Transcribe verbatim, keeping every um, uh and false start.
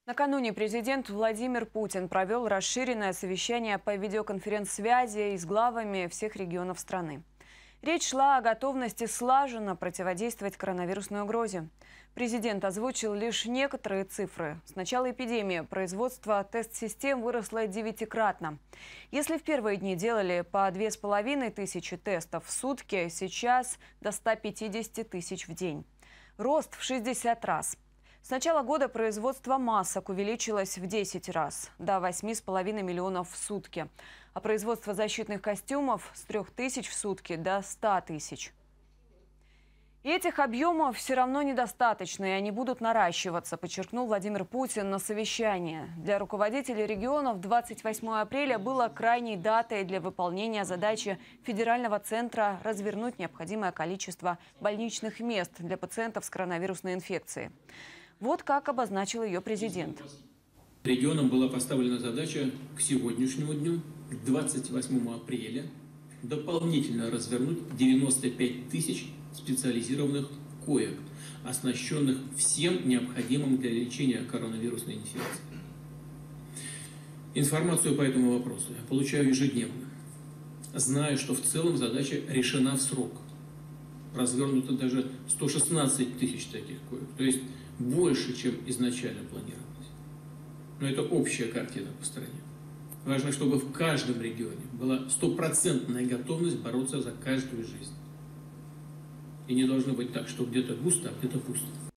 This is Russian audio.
Накануне президент Владимир Путин провел расширенное совещание по видеоконференц-связи с главами всех регионов страны. Речь шла о готовности слаженно противодействовать коронавирусной угрозе. Президент озвучил лишь некоторые цифры. С начала эпидемии производство тест-систем выросло девятикратно. Если в первые дни делали по две с половиной тысячи тестов в сутки, сейчас до ста пятидесяти тысяч в день. Рост в шестьдесят раз. С начала года производство масок увеличилось в десять раз, до восьми с половиной миллионов в сутки. А производство защитных костюмов с трёх тысяч в сутки до ста тысяч. И этих объемов все равно недостаточно, и они будут наращиваться, подчеркнул Владимир Путин на совещании. Для руководителей регионов двадцать восьмое апреля было крайней датой для выполнения задачи федерального центра развернуть необходимое количество больничных мест для пациентов с коронавирусной инфекцией. Вот как обозначил ее президент. Регионам была поставлена задача к сегодняшнему дню, к двадцать восьмому апреля, дополнительно развернуть девяносто пять тысяч специализированных коек, оснащенных всем необходимым для лечения коронавирусной инфекции. Информацию по этому вопросу я получаю ежедневно. Знаю, что в целом задача решена в срок. Развернуто даже сто шестнадцать тысяч таких коек, то есть больше, чем изначально планировалось. Но это общая картина по стране. Важно, чтобы в каждом регионе была стопроцентная готовность бороться за каждую жизнь. И не должно быть так, что где-то густо, а где-то пусто.